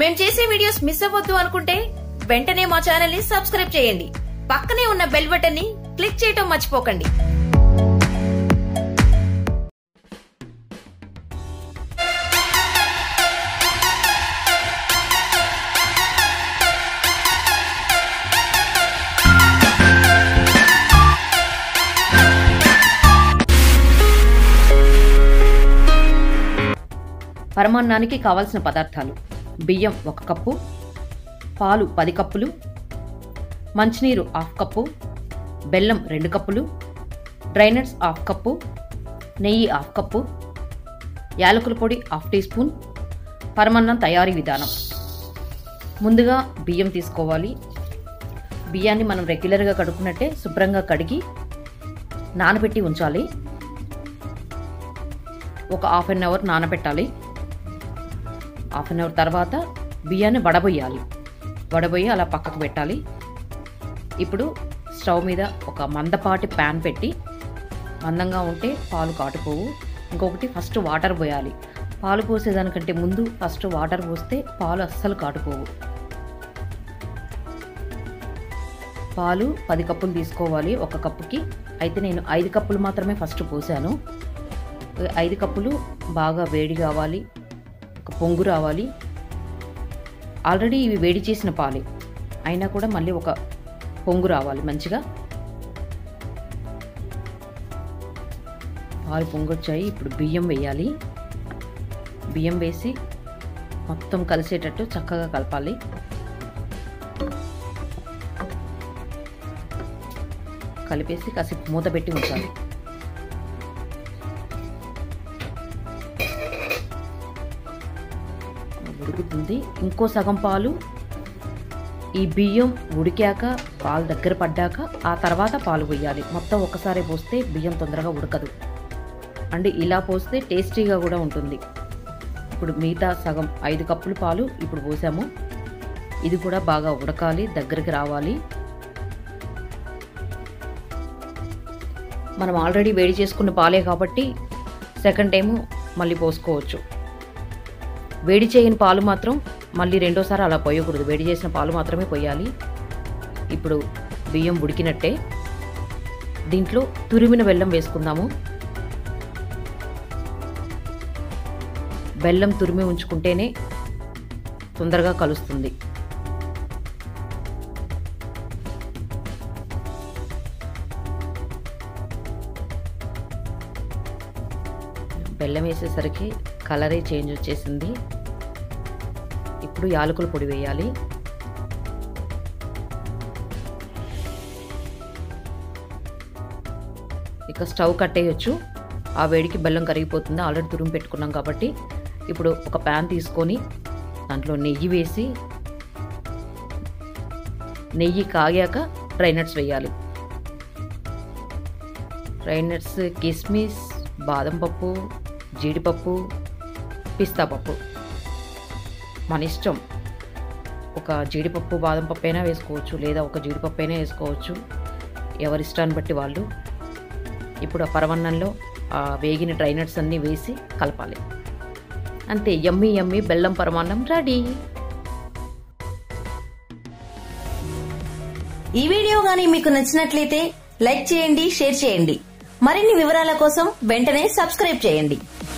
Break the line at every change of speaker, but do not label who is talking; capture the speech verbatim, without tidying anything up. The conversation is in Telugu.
మేము చేసే వీడియోస్ మిస్ అవ్వద్దు అనుకుంటే వెంటనే మా ఛానల్ ని సబ్స్క్రైబ్ చేయండి. పక్కనే ఉన్న బెల్ బటన్ ని క్లిక్ చేయటం మర్చిపోకండి.
పరమాన్నానికి కావాల్సిన పదార్థాలు: బియ్యం ఒక కప్పు, పాలు పది కప్పులు, మంచినీరు హాఫ్ కప్పు, బెల్లం రెండు కప్పులు, డ్రై నట్స్ హాఫ్ కప్పు, నెయ్యి హాఫ్ కప్పు, యాలకుల పొడి హాఫ్ టీ స్పూన్. పరమాన్నం తయారీ విధానం: ముందుగా బియ్యం తీసుకోవాలి. బియ్యాన్ని మనం రెగ్యులర్గా కడుక్కున్నట్టే శుభ్రంగా కడిగి నానబెట్టి ఉంచాలి. ఒక హాఫ్ అన్ అవర్ నానబెట్టాలి. హాఫ్ అన్ అవర్ తర్వాత బియ్యాన్ని వడబోయాలి. వడబోయి అలా పక్కకు పెట్టాలి. ఇప్పుడు స్టవ్ మీద ఒక మందపాటి ప్యాన్ పెట్టి, మందంగా ఉంటే పాలు కాటుపోవు. ఇంకొకటి ఫస్ట్ వాటర్ పోయాలి. పాలు పోసేదానికంటే ముందు ఫస్ట్ వాటర్ పోస్తే పాలు అస్సలు కాటుపోవు. పాలు పది కప్పులు తీసుకోవాలి ఒక కప్పుకి. అయితే నేను ఐదు కప్పులు మాత్రమే ఫస్ట్ పోసాను. ఐదు కప్పులు బాగా వేడి కావాలి, ఒక పొంగు రావాలి. ఆల్రెడీ ఇవి వేడి చేసిన పాలే అయినా కూడా మళ్ళీ ఒక పొంగు రావాలి మంచిగా. పాలు పొంగొచ్చాయి. ఇప్పుడు బియ్యం వేయాలి. బియ్యం వేసి మొత్తం కలిసేటట్టు చక్కగా కలపాలి. కలిపేసి కాసేపు మూత పెట్టి ఉంచాలి. ఉడుకుతుంది. ఇంకో సగం పాలు ఈ బియ్యం ఉడికాక, పాలు దగ్గర పడ్డాక ఆ తర్వాత పాలు పోయాలి. మొత్తం ఒకసారి పోస్తే బియ్యం తొందరగా ఉడకదు. అంటే ఇలా పోస్తే టేస్టీగా కూడా ఉంటుంది. ఇప్పుడు మిగతా సగం ఐదు కప్పులు పాలు ఇప్పుడు పోసాము. ఇది కూడా బాగా ఉడకాలి, దగ్గరికి రావాలి. మనం ఆల్రెడీ వేడి చేసుకున్న పాలే కాబట్టి సెకండ్ టైము మళ్ళీ పోసుకోవచ్చు. వేడి చేయని పాలు మాత్రం మళ్ళీ రెండోసారి అలా పోయకూడదు. వేడి చేసిన పాలు మాత్రమే పోయాలి. ఇప్పుడు బియ్యం ఉడికినట్టే. దీంట్లో తురిమిన బెల్లం వేసుకుందాము. బెల్లం తురిమి ఉంచుకుంటేనే తొందరగా కలుస్తుంది. బెల్లం వేసేసరికి కలరే చేంజ్ వచ్చేసింది. ఇప్పుడు యాలకుల పొడి వేయాలి. ఇక స్టవ్ కట్టేయచ్చు. ఆ వేడికి బెల్లం కరిగిపోతుంది. ఆల్రెడీ తురుము పెట్టుకున్నాం కాబట్టి. ఇప్పుడు ఒక ప్యాన్ తీసుకొని దాంట్లో నెయ్యి వేసి, నెయ్యి కాగాక డ్రై నట్స్ వేయాలి. డ్రై నట్స్ కిస్మిస్, బాదం పప్పు, జీడిపప్పు, పిస్తా పప్పు మన ఇష్టం. ఒక జీడిపప్పు బాదం పప్పు అయినా వేసుకోవచ్చు, లేదా ఒక జీడిపప్పు అయినా వేసుకోవచ్చు, ఎవరి ఇష్టాన్ని బట్టి వాళ్ళు. ఇప్పుడు ఆ పరమాన్నంలో ఆ వేగిన డ్రై నట్స్ అన్నీ వేసి కలపాలి. అంతే, యమ్మీ యమ్మీ బెల్లం పరమాన్నం రెడీ.
ఈ వీడియో గానీ మీకు నచ్చినట్లయితే లైక్ చేయండి, షేర్ చేయండి. మరిన్ని వివరాల కోసం వెంటనే సబ్స్క్రైబ్ చేయండి.